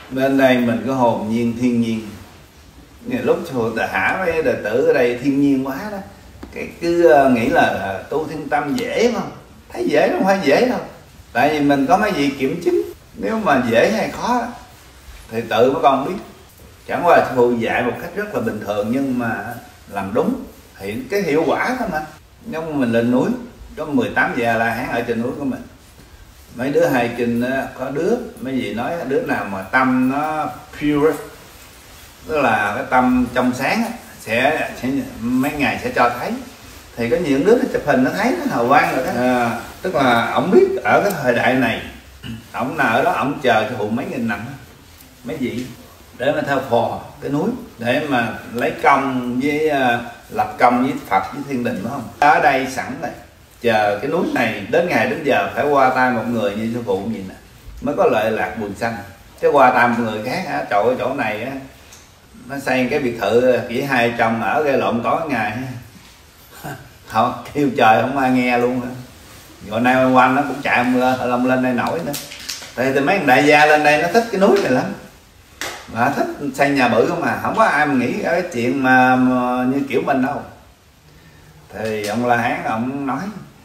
Bên đây mình có hồn nhiên thiên nhiên. Lúc thả mấy đệ tử ở đây thiên nhiên quá đó, cái cứ nghĩ là tu thiên tâm dễ không? Thấy dễ không phải dễ đâu. Tại vì mình có mấy vị kiểm chứng. Nếu mà dễ hay khó thì tự mấy con biết. Chẳng qua sư phụ dạy một cách rất là bình thường, nhưng mà làm đúng thì cái hiệu quả thôi mà. Nếu mà mình lên núi có 18 vị A-la-hán ở trên núi của mình, mấy đứa hai kinh có đứa mấy vị nói đứa nào mà tâm nó pure, tức là cái tâm trong sáng sẽ mấy ngày sẽ cho thấy. Thì có những đứa nó chụp hình nó thấy nó hào quang rồi đó. Tức là ổng biết ở cái thời đại này ổng nào ở đó ổng chờ sư phụ mấy nghìn năm, mấy vị để mà theo phò cái núi để mà lấy công với lập công với Phật với thiên đình, đúng không? Ở đây sẵn rồi, chờ cái núi này đến ngày đến giờ phải qua tay một người như sư phụ gì nè mới có lợi lạc buồn xanh. Chứ qua tay một người khác á, trời ơi chỗ này á, nó xây cái biệt thự chỉ 200 ở gây lộn có ngày họ kêu trời không ai nghe luôn. Rồi nay quanh nó cũng chạy lông lên đây nổi nữa. Tại mấy thằng đại gia lên đây nó thích cái núi này lắm, mà thích xây nhà bự không, mà không có ai mà nghĩ cái chuyện mà như kiểu mình đâu. Thì ông La Hán ông nói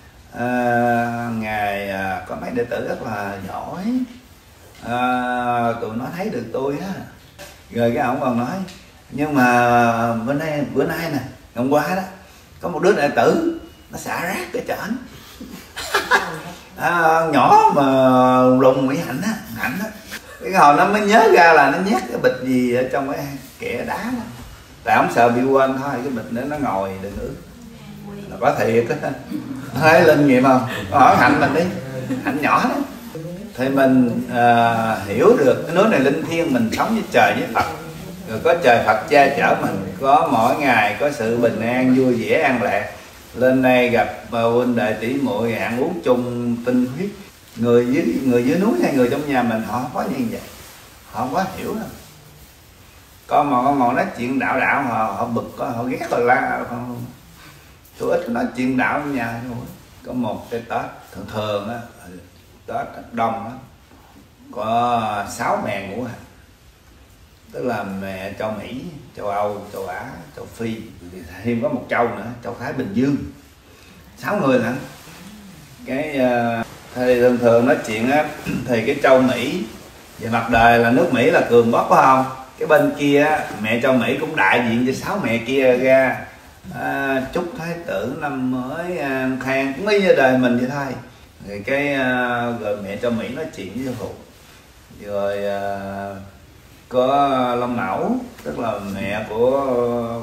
ngài có mấy đệ tử rất là giỏi, tụi nó thấy được tôi á. Rồi cái ông còn nói nhưng mà bữa nay nè, hôm qua đó có một đứa đệ tử nó xả rác cái trển nhỏ mà lùng Mỹ Hạnh á, cái hồi nó mới nhớ ra là nó nhét cái bịch gì ở trong cái kệ đá đó. Tại ông sợ bị quên thôi, cái bịch nữa nó ngồi đừng ướt. Là có thiệt á, thấy linh nghiệm không? Hỏi Hạnh mình đi, Hạnh nhỏ đó. Thì mình hiểu được cái núi này linh thiêng, mình sống với trời với Phật, rồi có trời Phật che chở mình, có mỗi ngày có sự bình an vui vẻ an lạc. Lên đây gặp huynh đệ tỷ muội ăn uống chung tinh huyết. Người dưới núi hay người trong nhà mình họ không có như vậy, họ không có hiểu đâu. Con mà con ngồi nói chuyện đạo họ bực, họ ghét rồi la. Tôi ít nói chuyện đạo trong nhà thôi. Có một cái Tết thường á, Tết đông á, có 6 mẹ ngũ hành, tức là mẹ châu Mỹ, châu Âu, châu Á, châu Phi, thêm có một châu nữa, châu Thái Bình Dương, 6 người lận. Cái thì thường nói chuyện á, thì cái châu Mỹ về mặt đời là nước Mỹ là cường bóc phải không? Cái bên kia mẹ châu Mỹ cũng đại diện cho 6 mẹ kia ra chúc thái tử năm mới an khang, cũng như đời mình vậy thôi. Rồi cái rồi mẹ châu Mỹ nói chuyện với sư phụ, rồi có Long Mẫu, tức là mẹ của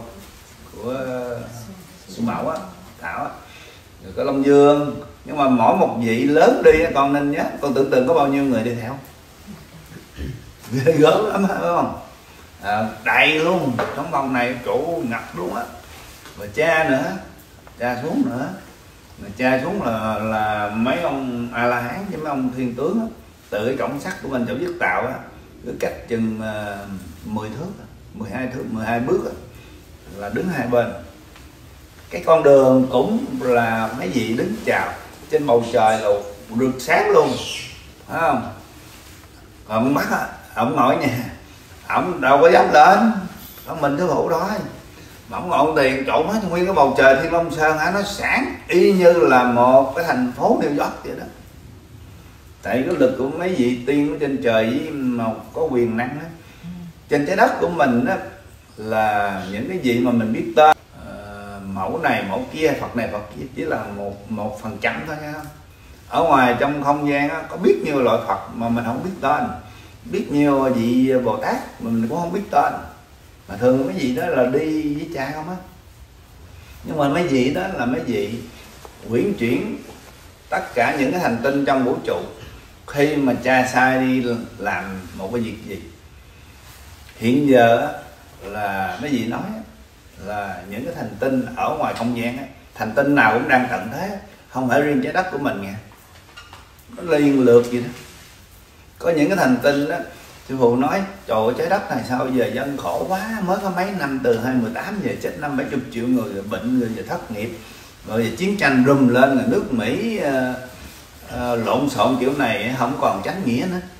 sư Mẫu á, Thảo á, rồi có Long Dương. Nhưng mà mỗi một vị lớn đi con nên nhớ, con tưởng tượng có bao nhiêu người đi theo, ghê gớm lắm phải không? Đầy luôn, trong vòng này chỗ ngập luôn á. Và cha nữa, cha xuống nữa, mà cha xuống là mấy ông A-la-hán với mấy ông thiên tướng á, từ cái cổng sắt của mình chỗ viết tạo á, cứ cách chừng 10 thước, 12 thước, 12 bước á, là đứng hai bên. Cái con đường cũng là mấy vị đứng chào, trên bầu trời là rực sáng luôn, phải không? Còn ông Bắc á, ông ngồi ở nhà, ông đâu có dám lên, có mình sư phụ đó. Mà ông ngọn tiền trộn hết nguyên cái bầu trời Thiên Long Sơn hả, nó sáng y như là một cái thành phố New York vậy đó. Tại cái lực của mấy vị tiên ở trên trời với một có quyền năng đó. Trên trái đất của mình đó là những cái gì mà mình biết tên, mẫu này mẫu kia, Phật này Phật kia chỉ là một phần trăm thôi nha. Ở ngoài trong không gian đó, có biết nhiều loại Phật mà mình không biết tên, biết nhiều vị Bồ Tát mà mình cũng không biết tên. Mà thường mấy vị đó là đi với cha không á. Nhưng mà mấy vị đó là mấy vị quyển chuyển tất cả những cái hành tinh trong vũ trụ. Khi mà cha sai đi làm một cái việc gì, hiện giờ là mấy vị nói là những cái hành tinh ở ngoài không gian á, hành tinh nào cũng đang tận thế, không phải riêng trái đất của mình nha, nó liên lượt vậy đó. Có những cái hành tinh đó, sư phụ nói trời ơi, trái đất này sao giờ dân khổ quá, mới có mấy năm từ 2018 về chết 50-70 triệu người, rồi bệnh rồi thất nghiệp, rồi chiến tranh rùm lên, rồi nước Mỹ lộn xộn kiểu này không còn chánh nghĩa nữa.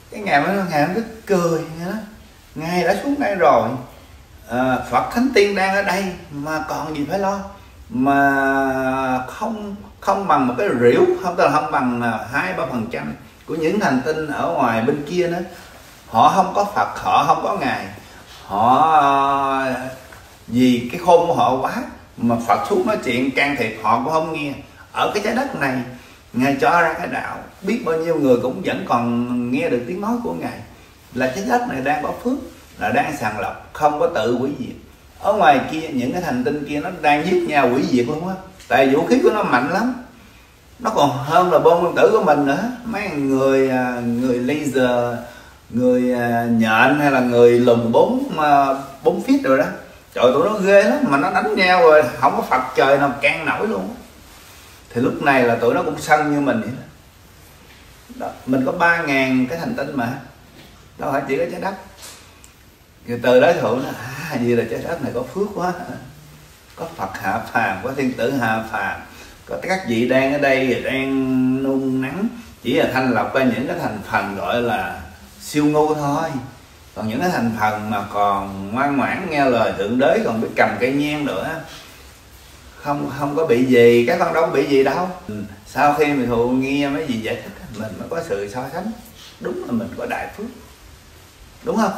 Cái ngài mới nói, ngài cứ cười vậy đó, ngài đã xuống đây rồi, Phật Thánh Tiên đang ở đây mà còn gì phải lo, mà không bằng một cái rỉu, không bằng 2-3% của những hành tinh ở ngoài bên kia nữa. Họ không có Phật, họ không có ngài, họ vì cái khôn của họ quá mà Phật xuống nói chuyện can thiệp họ cũng không nghe. Ở cái trái đất này ngài cho ra cái đạo, biết bao nhiêu người cũng vẫn còn nghe được tiếng nói của ngài, là trái đất này đang có phước, là đang sàng lọc, không có tự hủy diệt. Ở ngoài kia những cái hành tinh kia nó đang giết nhau hủy diệt luôn á, tại vũ khí của nó mạnh lắm, nó còn hơn là bom nguyên tử của mình nữa. Mấy người laser, người nhện hay là người lùn 4 feet rồi đó, trời tụi nó ghê lắm, mà nó đánh nhau rồi không có Phật trời nào can nổi luôn. Thì lúc này là tụi nó cũng sân như mình vậy đó. Mình có 3.000 cái hành tinh mà, đâu phải chỉ có trái đất. Rồi từ đó thụ nó gì là trái đất này có phước quá, có Phật hạ phàm, có thiên tử hạ phàm, có các vị đang ở đây đang nung nắng, chỉ là thanh lọc ra những cái thành phần gọi là siêu ngu thôi. Còn những cái thành phần mà còn ngoan ngoãn nghe lời thượng đế, còn biết cầm cây nhang nữa, không có bị gì, các con đâu có bị gì đâu. Sau khi mình thụ nghe mấy gì giải thích, mình mới có sự so sánh, đúng là mình có đại phước, đúng không?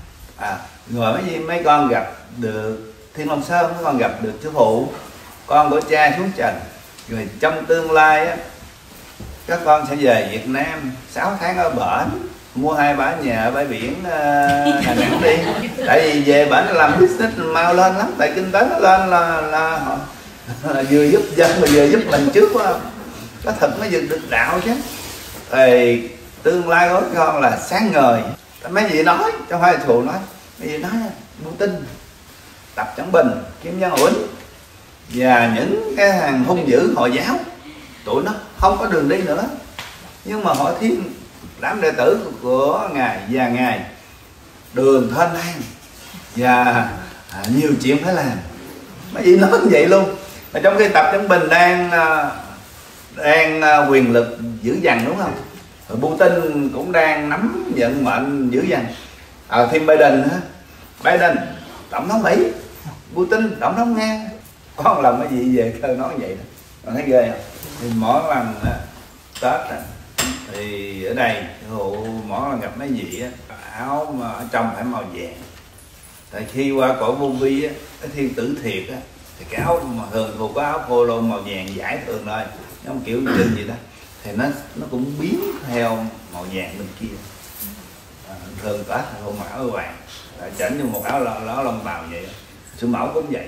Rồi mấy con gặp được Thiên Long Sơn, mấy con gặp được sư phụ, con của cha xuống trần, rồi trong tương lai á, các con sẽ về Việt Nam 6 tháng ở bển, mua 2-3 nhà ở bãi biển Đà Nẵng đi. Tại vì về bển làm business mau lên lắm, tại kinh tế nó lên là vừa giúp dân mà vừa giúp mình trước quá. Có thật mới được đạo chứ. Thì tương lai của con là sáng ngời. Mấy vị nói, chứ không phải thù nói, mấy vị nói Putin, Tập Cận Bình, Kim Jong Un và những cái hàng hung dữ Hồi giáo, tụi nó không có đường đi nữa, nhưng mà họ thiên đám đệ tử của ngài và ngài đường thênh thang và nhiều chuyện phải làm. Mấy vị nói như vậy luôn. Mà trong khi Tập Cận Bình đang quyền lực dữ dằn, đúng không? Rồi Putin cũng đang nắm vận mệnh dữ dằn. Thêm Biden tổng thống Mỹ, Putin tổng thống Nga. Có một lần mấy vị về cơ nói vậy đó, còn thấy ghê không? Thì mỗi lần Tết thì ở đây mỗi lần gặp mấy vị áo mà ở trong phải màu vàng. Tại khi qua cõi vô vi á, cái thiên tử thiệt á, thì cái áo mà thường thuộc có áo polo màu vàng giải thường thôi, giống kiểu chân gì đó, thì nó cũng biến theo màu vàng bên kia. Thường Tết thì không mặc áo vàng, chỉnh như một áo lông bào vậy. Sư mẫu cũng vậy.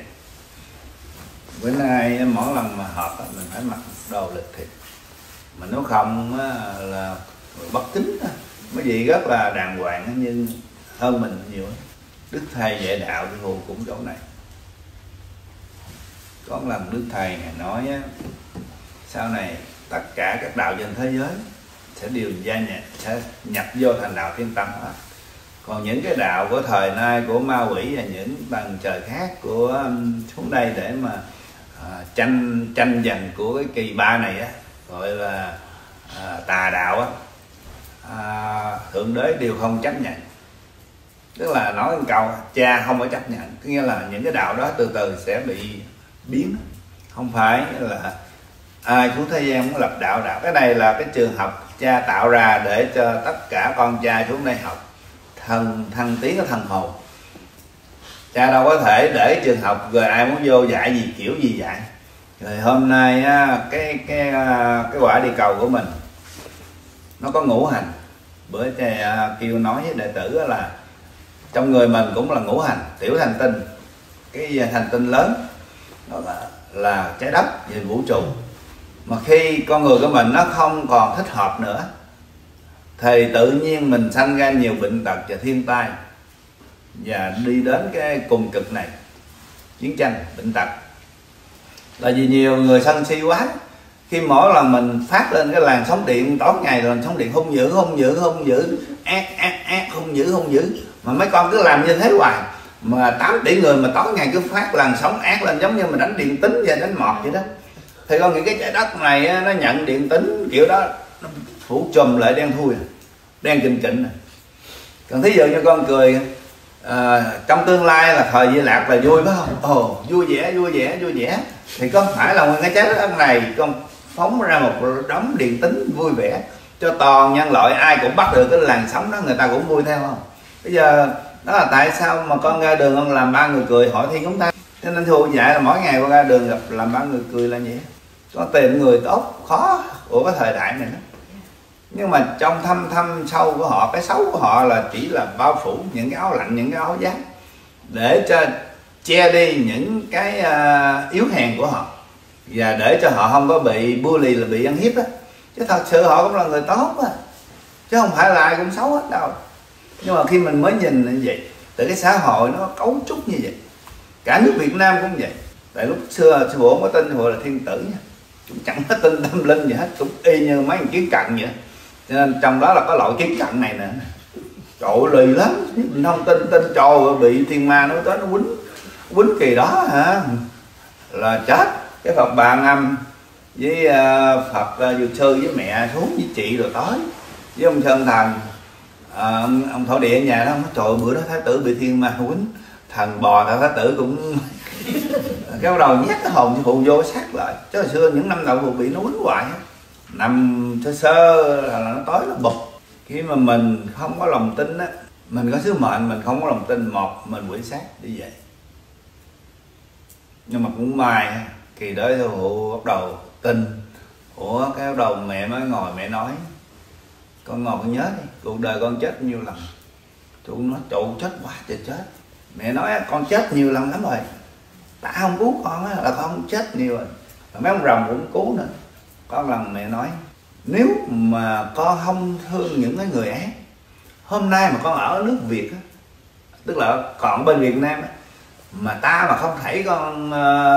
Bữa nay mỗi lần mà họp mình phải mặc đồ lịch thiệt, mà nếu không là bất kính. Mấy vị rất là đàng hoàng nhưng hơn mình nhiều. Đức Thầy dạy đạo thì cũng chỗ này. Có một lần Đức Thầy ngài nói sau này tất cả các đạo trên thế giới sẽ đều sẽ nhập vô thành đạo Thiên Tâm hết. Còn những cái đạo của thời nay của ma quỷ và những tầng trời khác của xuống đây để mà tranh giành của cái kỳ ba này á, gọi là tà đạo á, thượng đế đều không chấp nhận. Tức là nói một câu cha không có chấp nhận, có nghĩa là những cái đạo đó từ từ sẽ bị biến. Không phải là ai xuống thế gian muốn lập đạo. Cái này là cái trường học cha tạo ra để cho tất cả con trai xuống đây học thăng tiến ở thần hồn. Cha đâu có thể để trường học rồi ai muốn vô dạy gì kiểu gì dạy. Rồi hôm nay cái quả đi cầu của mình nó có ngũ hành. Bữa cha kêu nói với đệ tử là trong người mình cũng là ngũ hành, tiểu hành tinh, cái hành tinh lớn đó là trái đất về vũ trụ. Mà khi con người của mình nó không còn thích hợp nữa thì tự nhiên mình sanh ra nhiều bệnh tật và thiên tai, và đi đến cái cùng cực này, chiến tranh, bệnh tật. Là vì nhiều người sân si quá. Khi mỗi lần mình phát lên cái làn sóng điện tối ngày, làn sóng điện hung dữ, ác, hung dữ, mà mấy con cứ làm như thế hoài, mà 8 tỷ người mà tối ngày cứ phát làn sóng ác lên, giống như mình đánh điện tính và đánh mọt vậy đó. Thì con nghĩ cái trái đất này nó nhận điện tính kiểu đó, nó phủ trùm lại đen đen kịnh kịnh này. Còn thí dụ như con cười trong tương lai là thời Di Lạc là vui phải không? Ồ, vui vẻ thì có phải là nguyên cái trái đất này con phóng ra một đống điện tính vui vẻ cho toàn nhân loại, ai cũng bắt được cái làn sóng đó, người ta cũng vui theo không? Bây giờ đó là tại sao mà con ra đường con làm 3 người cười hỏi thiên chúng ta. Cho nên thưa dạy là mỗi ngày con ra đường gặp làm 3 người cười là vậy. Có tìm người tốt khó của cái thời đại này đó. Nhưng mà trong thâm sâu của họ, cái xấu của họ là chỉ là bao phủ những cái áo lạnh, những cái áo giáp để cho che đi những cái yếu hèn của họ, và để cho họ không có bị bully, là bị ăn hiếp á. Chứ thật sự họ cũng là người tốt á, chứ không phải là ai cũng xấu hết đâu. Nhưng mà khi mình mới nhìn như vậy, tại cái xã hội nó cấu trúc như vậy, cả nước Việt Nam cũng vậy. Tại lúc xưa sư phụ không có tin sư phụ là thiên tử nha, cũng chẳng có tin tâm linh gì hết, cũng y như mấy thằng kiến cận vậy. Cho nên trong đó là có loại kiến cận này nè, trời lì lắm, mình không tin trời bị thiên ma nó tới nó quýnh kỳ đó hả là chết. Cái Phật Bà Âm với Phật Dược Sư với mẹ xuống với chị rồi tới với ông Sơn Thần, ông thổ địa ở nhà đó, nói trời bữa đó thái tử bị thiên ma quýnh, thần bò thái tử cũng cái bắt đầu nhét cái hồn sư phụ vô sát lại. Chứ hồi xưa những năm đầu phụ bị nó quýnh hoài, nằm sơ là nó tối nó bụp. Khi mà mình không có lòng tin á, mình có sứ mệnh, mình không có lòng tin, một mình quỷ sát đi vậy. Nhưng mà cũng may kỳ đó sư phụ bắt đầu tin. Ủa cái bắt đầu mẹ mới ngồi mẹ nói con ngồi con nhớ đi, cuộc đời con chết nhiêu lần. Chú nói trụ chết quá trời chết. Mẹ nói con chết nhiều lần lắm rồi, ta không cứu con á là con không chết nhiều rồi. Và mấy ông rồng cũng cứu nữa. Có lần mẹ nói nếu mà con không thương những cái người ác, hôm nay mà con ở nước Việt á, tức là còn bên Việt Nam á, mà ta mà không thể con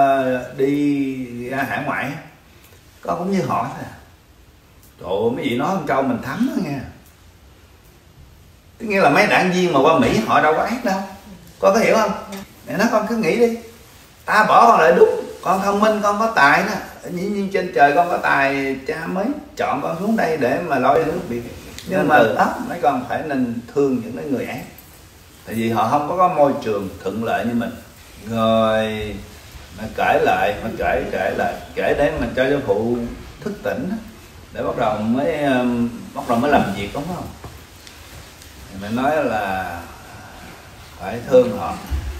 đi ra hải ngoại á, con cũng như họ thôi. Trời ơi, mấy vị nói con câu mình thấm đó nghe. Tức nghĩa là mấy đảng viên mà qua Mỹ họ đâu có ác đâu, con có hiểu không? Mẹ nói con cứ nghĩ đi, ta bỏ con lại đúng, con thông minh, con có tài đó, nhưng trên trời con có tài, cha mới chọn con xuống đây để mà lo nước Việt. Nhưng mà từ đó mấy con phải nên thương những cái người ác, tại vì họ không có môi trường thuận lợi như mình. Rồi mà kể lại kể để mình cho sư phụ thức tỉnh để bắt đầu mới làm việc, đúng không? Mình nói là phải thương họ,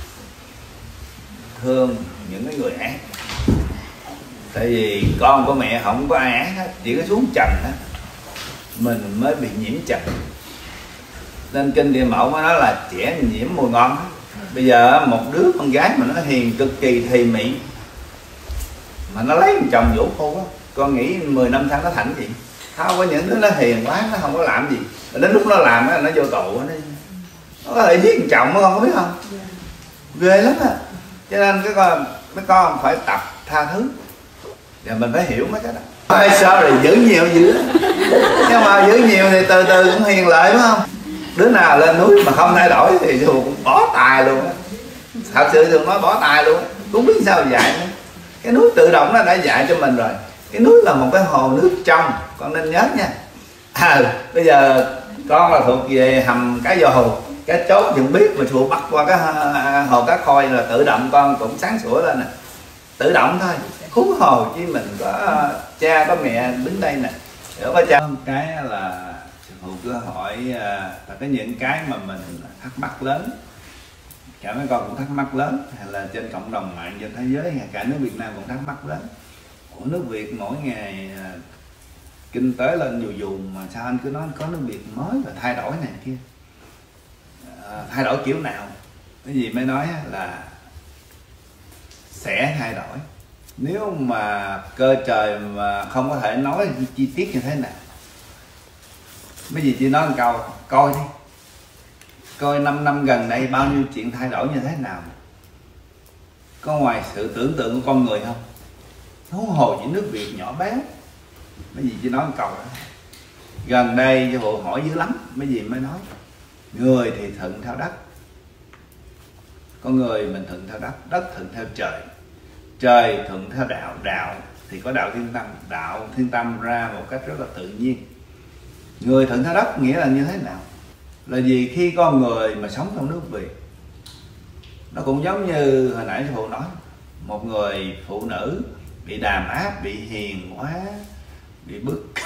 thương những cái người ác. Tại vì con của mẹ không có ai ác hết, chỉ có xuống trần á mình mới bị nhiễm trần. Nên kinh Địa Mẫu mới nói là trẻ nhiễm mùi ngon. Bây giờ một đứa con gái mà nó hiền cực kỳ thì mị, mà nó lấy một chồng vũ phu á, con nghĩ 10 năm sau nó thành gì? Không có những đứa nó hiền quá, nó không có làm gì, đến lúc nó làm á nó vô tù nó có thể giết một chồng đó, con có biết không? Ghê lắm á. Cho nên mấy con phải tập tha thứ, và mình phải hiểu mấy cái đó. Ai sao rồi giữ nhiều dữ, nhưng mà giữ nhiều thì từ từ cũng hiền lại, phải không? Đứa nào lên núi mà không thay đổi thì cũng bỏ tài luôn á. Thật sự thường nói bỏ tài luôn, cũng biết sao dạy nữa. Cái núi tự động nó đã dạy cho mình rồi. Cái núi là một cái hồ nước trong, con nên nhớ nha. Bây giờ con là thuộc về hầm cá dồ, cái chốt đừng biết mà thuộc bắt qua cái hồ cá khoi là tự động con cũng sáng sủa lên nè, tự động thôi. Huống hồ chứ mình có cha có mẹ đứng đây nè, hiểu có cha. Cái là sư phụ cứ hỏi là cái những cái mà mình thắc mắc lớn, cả mấy con cũng thắc mắc lớn, hay là trên cộng đồng mạng trên thế giới, cả nước Việt Nam cũng thắc mắc lớn. Của nước Việt mỗi ngày kinh tế lên dù mà sao anh cứ nói có nước Việt mới và thay đổi này kia, thay đổi kiểu nào? Cái gì mới nói là sẽ thay đổi nếu mà cơ trời mà không có thể nói chi tiết như thế nào. Mấy gì chỉ nói một câu, coi đi, coi 5 năm gần đây bao nhiêu chuyện thay đổi như thế nào, có ngoài sự tưởng tượng của con người không? Huống hồ chỉ nước Việt nhỏ bé. Mấy gì chỉ nói một câu đó. Gần đây cho bộ hỏi dữ lắm, mấy gì mới nói người thì thuận theo đất, con người mình thuận theo đất, đất thuận theo trời, trời thuận theo đạo, đạo thì có đạo thiên tâm, đạo thiên tâm ra một cách rất là tự nhiên. Người thuận theo đất nghĩa là như thế nào? Là vì khi con người mà sống trong nước Việt, nó cũng giống như hồi nãy sư phụ nói, một người phụ nữ bị đàn áp, bị hiền quá, bị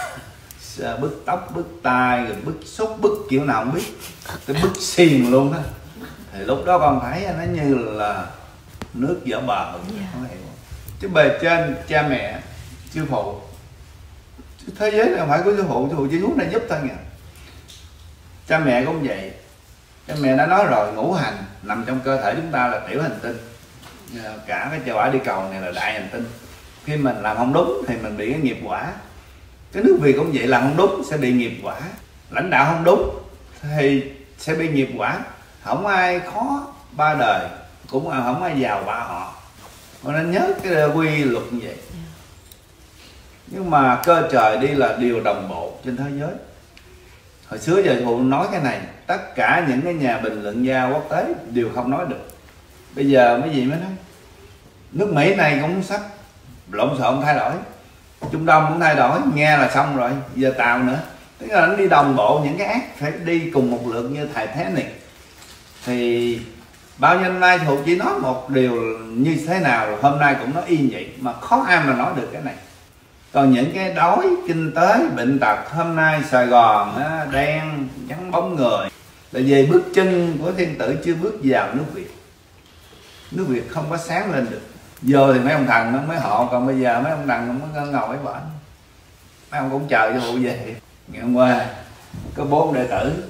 bứt tóc, bứt tai, rồi bứt xúc, bứt kiểu nào không biết, cái bứt xiềng luôn đó, thì lúc đó con thấy nó như là nước vỡ bờ, không hiểu. Chứ bề trên cha mẹ, sư phụ, thế giới này không phải của sư phụ chỉ muốn này giúp thôi nha. Cha mẹ cũng vậy, cha mẹ đã nói rồi, ngũ hành nằm trong cơ thể chúng ta là tiểu hành tinh, cả cái châu Á đi cầu này là đại hành tinh. Khi mình làm không đúng thì mình bị cái nghiệp quả. Cái nước Việt cũng vậy, làm không đúng sẽ bị nghiệp quả, lãnh đạo không đúng thì sẽ bị nghiệp quả. Không ai khó ba đời, cũng không ai giàu ba họ, cho nên nhớ cái quy luật như vậy. Nhưng mà cơ trời đi là điều đồng bộ trên thế giới. Hồi xưa giờ phụ nói cái này, tất cả những cái nhà bình luận gia quốc tế đều không nói được. Bây giờ mấy gì mới nói. Nước Mỹ này cũng sắp lộn xộn thay đổi, Trung Đông cũng thay đổi, nghe là xong rồi, giờ Tàu nữa. Tức là nó đi đồng bộ, những cái ác phải đi cùng một lượt như thầy thế này. Thì bao nhiêu năm nay Thụ chỉ nói một điều như thế nào, hôm nay cũng nói y vậy, mà khó ai mà nói được cái này. Còn những cái đói, kinh tế, bệnh tật, hôm nay Sài Gòn đen, vắng bóng người, là về bước chân của thiên tử chưa bước vào nước Việt. Nước Việt không có sáng lên được. Giờ thì mấy ông thần nó mới họ, còn bây giờ mấy ông thần nó mới ngồi ở bển. Mấy ông cũng chờ cho phụ về. Ngày hôm qua có 4 đệ tử,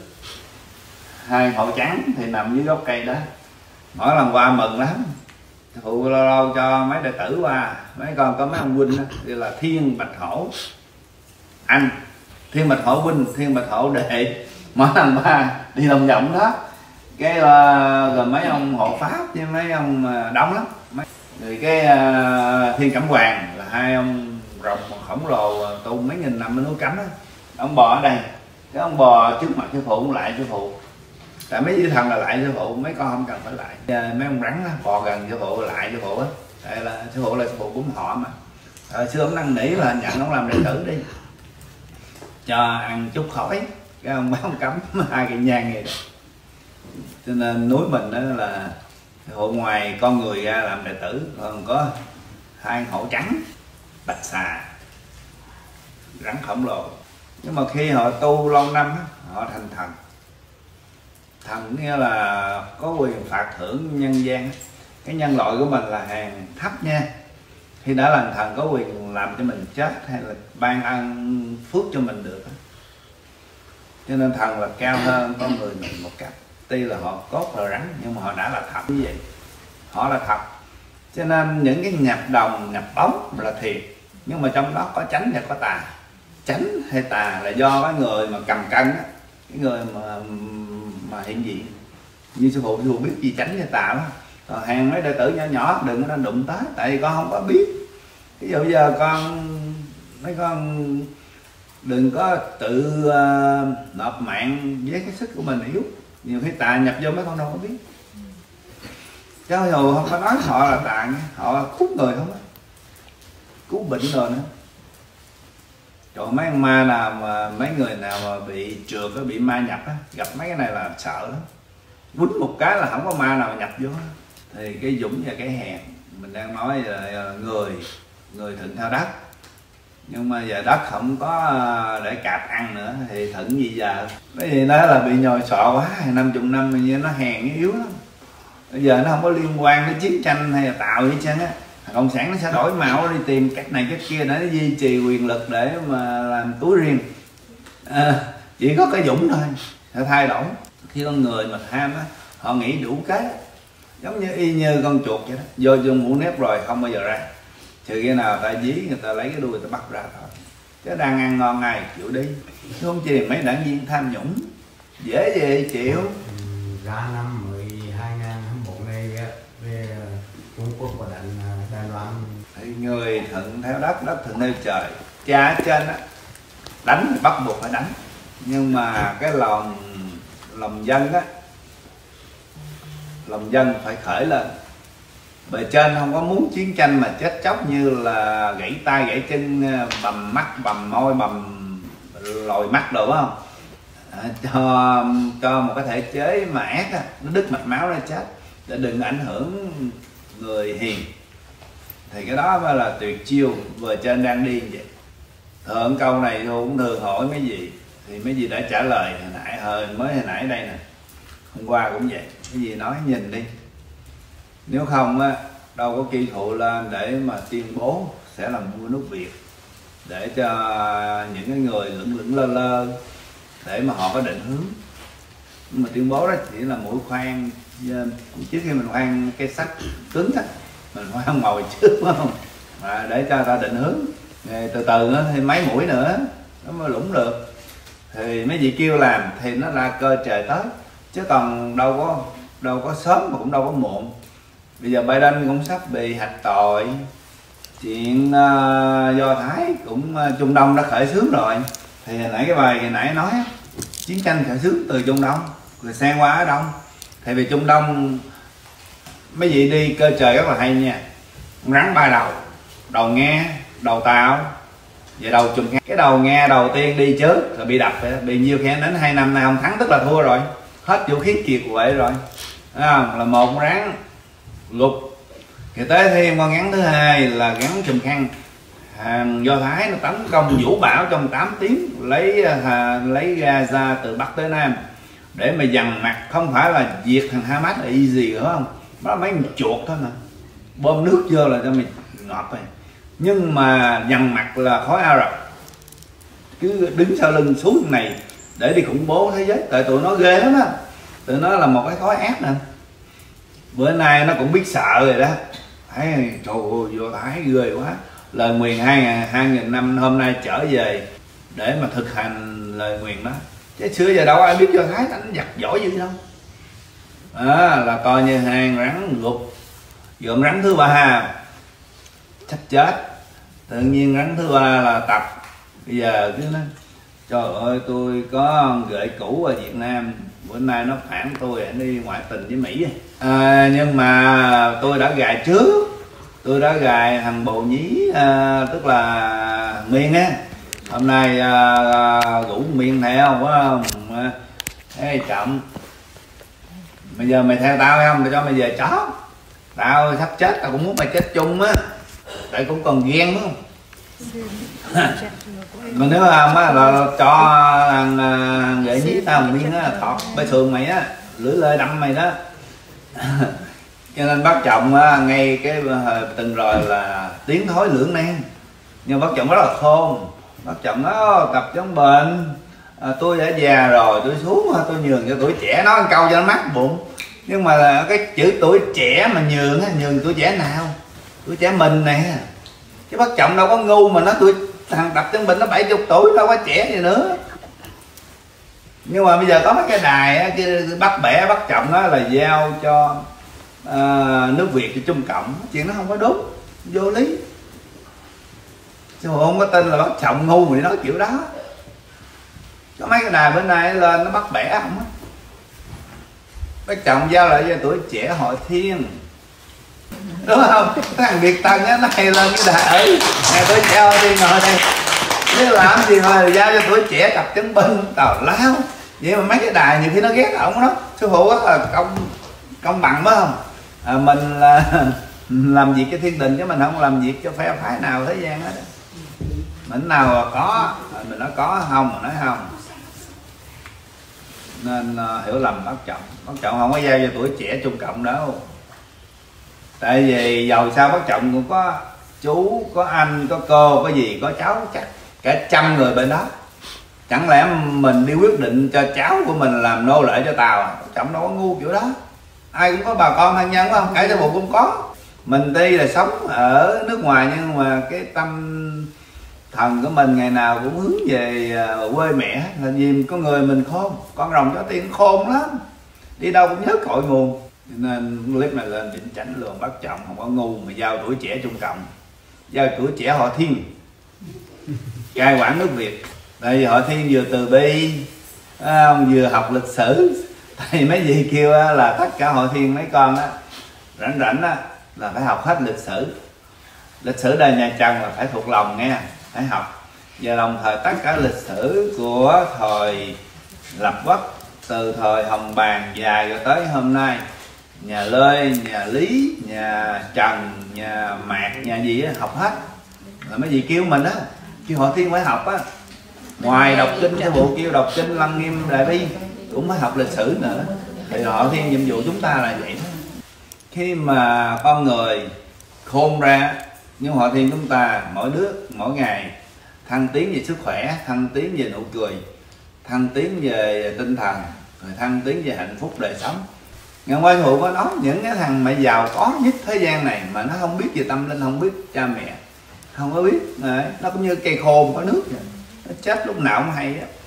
2 hộ trắng thì nằm dưới gốc cây đó. Mỗi lần qua mừng lắm, phụ lâu lâu cho mấy đệ tử qua. Mấy con có mấy ông huynh đó, thì là Thiên Bạch Hổ anh, Thiên Bạch Hổ huynh, Thiên Bạch Hổ đệ. Mỗi lần qua đi lòng vòng đó, cái rồi mấy ông hộ pháp với mấy ông đông lắm. Rồi cái Thiên Cẩm Hoàng là 2 ông rồng khổng lồ tu mấy nghìn năm ở núi Cấm á. Ông bò ở đây, cái ông bò trước mặt sư phụ cũng lại sư phụ. Tại mấy vị thần là lại sư phụ, mấy con không cần phải lại. Mấy ông rắn á, bò gần sư phụ lại sư phụ á. Tại là sư phụ cũng họ mà. Xưa ông năn nỉ là nhận ông làm đệ tử đi, cho ăn chút khói. Cái ông mấy ông cấm 2 cây nhang vậy đó. Cho nên núi mình đó là hộ ngoài con người ra làm đệ tử, còn có 2 hổ trắng, bạch xà, rắn khổng lồ. Nhưng mà khi họ tu lâu năm họ thành thần. Thần nghĩa là có quyền phạt thưởng nhân gian. Cái nhân loại của mình là hàng thấp nha. Khi đã làm thần có quyền làm cho mình chết hay là ban ăn phước cho mình được. Cho nên thần là cao hơn con người mình một cách. Tuy là họ cốt là rắn nhưng mà họ đã là thật như vậy. Họ là thật. Cho nên những cái nhập đồng, nhập bóng là thiệt. Nhưng mà trong đó có chánh và có tà. Chánh hay tà là do cái người mà cầm cân á, cái người mà hiện diện. Như sư phụ biết gì chánh hay tà đó. Còn hàng mấy đệ tử nhỏ nhỏ đừng có đụng tới, tại vì con không có biết. Ví dụ giờ mấy con đừng có tự nộp mạng với cái sức của mình yếu. Nhiều khi tà nhập vô mấy con đâu có biết. Chứ hồi không có nói họ là tà nha, họ cứu người không á, cứu bệnh rồi nữa. Trời, mấy con ma nào mà mấy người nào mà bị trượt á, bị ma nhập á, gặp mấy cái này là sợ lắm. Quýnh một cái là không có ma nào mà nhập vô á. Thì cái dũng và cái hèn mình đang nói là người thuận theo đất. Nhưng mà giờ đất không có để cạp ăn nữa thì thuận gì giờ. Cái gì đó là bị nhồi sọ quá, 50 năm như nó hèn nó yếu lắm. Bây giờ nó không có liên quan đến chiến tranh hay là tạo gì chăng á. Cộng sản nó sẽ đổi màu, đi tìm cách này cách kia để nó duy trì quyền lực để mà làm túi riêng. Chỉ có cái dũng thôi sẽ thay đổi. Khi con người mà tham á, họ nghĩ đủ cái, giống như y như con chuột vậy đó, vô trong mũ nếp rồi không bao giờ ra, trừ khi nào ta dí người ta lấy cái đuôi người ta bắt ra thôi. Chứ đang ăn ngon ngày chịu đi, chứ không chỉ mấy đảng viên tham nhũng dễ gì chịu. Ra năm 12.000 ngày về Trung Quốc và Đài Loan. Thì người thuận theo đất, đất thuận theo trời. Cha ở trên á, đánh thì bắt buộc phải đánh, nhưng mà cái lòng dân á, lòng dân phải khởi lên. Bề trên không có muốn chiến tranh mà chết chóc như là gãy tay gãy chân, bầm mắt bầm môi bầm lồi mắt đồ phải không, cho một cái thể chế mà ác á, nó đứt mạch máu ra chết để đừng ảnh hưởng người hiền. Thì cái đó mới là tuyệt chiêu vừa trên đang đi vậy. Thượng câu này tôi cũng thường hỏi mấy gì thì mấy gì đã trả lời hồi nãy đây nè, hôm qua cũng vậy, cái gì nói nhìn đi, nếu không á đâu có kêu thụ lên để mà tuyên bố sẽ làm vua nước Việt, để cho những cái người lững lững lơ để mà họ có định hướng. Nhưng mà tuyên bố đó chỉ là mũi khoan, trước khi mình khoan cây sắt cứng á mình khoan mồi trước phải không, để cho ta định hướng. Rồi từ từ nó thêm mấy mũi nữa nó mới lũng được. Thì mấy vị kêu làm thì nó là cơ trời tới, chứ còn đâu có sớm mà cũng đâu có muộn. Bây giờ Biden cũng sắp bị hạch tội, chuyện Do Thái cũng Trung Đông đã khởi xướng rồi. Thì hồi nãy cái bài hồi nãy nói chiến tranh khởi xướng từ Trung Đông rồi sang qua Á Đông. Thì vì Trung Đông mấy vị đi cơ trời rất là hay nha, rắn ba đầu, đầu Nga, đầu Tàu, vậy đầu trùm Nga. Cái đầu Nga đầu tiên đi trước rồi bị đập, bị nhiêu khen đến 2 năm nay không thắng, tức là thua rồi, hết vũ khí kiệt quệ rồi. Là một rắn gục. Thì tới thêm con rắn thứ hai là rắn trùm khăn. Hàng Do Thái nó tấn công vũ bão trong 8 tiếng, lấy Gaza từ Bắc tới Nam để mà dằn mặt, không phải là diệt thằng Hamas là easy nữa không, đó mấy con chuột thôi mà, bơm nước vô là cho mình ngọt rồi. Nhưng mà dằn mặt là khối Ả Rập cứ đứng sau lưng xuống này để đi khủng bố thế giới, tại tụi nó ghê lắm á, tụi nó là một cái khối ác nè. Bữa nay nó cũng biết sợ rồi đó, thấy trời ơi Do Thái ghê quá, lời nguyền 2.000 năm hôm nay trở về để mà thực hành lời nguyền đó. Chứ xưa giờ đâu ai biết Do Thái đánh giặc giỏi dữ đâu. Là coi như hàng rắn gục. Dượm rắn thứ ba sắp chết, tự nhiên rắn thứ ba là Tập. Bây giờ cứ nói trời ơi tôi có gợi cũ ở Việt Nam, bữa nay nó phản tôi đi ngoại tình với Mỹ. Nhưng mà tôi đã gài trước, tôi đã gài thằng Bồ Nhí, tức là Miên á, hôm nay rủ Miên theo phải không? Ê chậm, bây giờ mày theo tao hay không, để cho mày về chó. Tao sắp chết, tao cũng muốn mày chết chung á, tại cũng còn ghen đúng không? Mà nếu là cho thằng Gợi Nhí tao Miên á, thọt bê thường mày á, lưỡi lê đâm mày đó. Cho nên bác Trọng ngay cái từng rồi là tiến thối lưỡng nan, nhưng bác Trọng rất là khôn. Bác Trọng nó tập chống bệnh, tôi đã già rồi tôi xuống tôi nhường cho tuổi trẻ, nói một câu cho nó mát bụng. Nhưng mà cái chữ tuổi trẻ mà nhường tuổi trẻ nào? Tuổi trẻ mình nè, chứ bác Trọng đâu có ngu mà nó thằng tập chống bệnh nó 70 tuổi đâu có trẻ gì nữa. Nhưng mà bây giờ có mấy cái đài á, bắt bẻ bác Trọng đó là giao cho nước Việt cho Trung Cộng, chuyện nó không có đúng, vô lý. Chứ mà không có tin là bác Trọng ngu mà đi nói kiểu đó. Có mấy cái đài bữa nay lên nó bắt bẻ không á. Bác Trọng giao lại cho tuổi trẻ Hội Thiên, đúng không? Thằng Việt Tân á, nó hay lên cái đài ấy, nè tuổi trẻ Hội Thiên ngồi đây, nếu làm gì mà giao cho tuổi trẻ tập chống binh tào lao. Vậy mà mấy cái đài nhiều khi nó ghét ổng đó. Sư phụ rất là công bằng phải không? Mình là làm việc cho thiên đình chứ mình không làm việc cho phe phái nào thế gian hết. Mình nào có mình nói có, không mà nói không. Nên hiểu lầm bác Trọng không có giao cho tuổi trẻ Trung Cộng đâu. Tại vì giàu sao bác Trọng cũng có chú, có anh, có cô, có gì, có cháu chắc cả 100 người bên đó. Chẳng lẽ mình đi quyết định cho cháu của mình làm nô lệ cho Tàu à? Trọng đâu có ngu kiểu đó. Ai cũng có bà con thân nhân phải không? Cả gia bộ cũng có. Mình tuy là sống ở nước ngoài nhưng mà cái tâm thần của mình ngày nào cũng hướng về quê mẹ. Là vì có người mình khôn, con rồng chó tiên khôn lắm, đi đâu cũng nhớ cội nguồn. Nên clip này lên chỉnh chảnh luôn. Bác Trọng không có ngu mà giao tuổi trẻ Trung Cộng, giao tuổi trẻ Hội Thiên cai quản nước Việt. Tại vì Hội Thiên vừa từ bi, vừa học lịch sử. Tại mấy vị kêu là tất cả Hội Thiên mấy con á rảnh á là phải học hết lịch sử. Lịch sử đời nhà Trần là phải thuộc lòng nghe, phải học. và đồng thời tất cả lịch sử của thời lập quốc từ thời Hồng Bàng dài rồi tới hôm nay, nhà Lê, nhà Lý, nhà Trần, nhà Mạc, nhà gì á, học hết. Là mấy gì kêu mình á, kêu Họ Thiên phải học á, ngoài đọc kinh cái bộ kêu đọc kinh Lăng Nghiêm Đại Bi cũng phải học lịch sử nữa. Thì Họ Thiên nhiệm vụ chúng ta là vậy đó. Khi mà con người khôn ra, nhưng Họ Thiên chúng ta mỗi đứa mỗi ngày thăng tiến về sức khỏe, thăng tiến về nụ cười, thăng tiến về tinh thần, rồi thăng tiến về hạnh phúc đời sống. Ngài Quang Hữu có nói những cái thằng mà giàu có nhất thế gian này mà nó không biết về tâm linh, không biết cha mẹ, không có biết, nó cũng như cây khô có nước vậy. Nó chết lúc nào cũng hay á.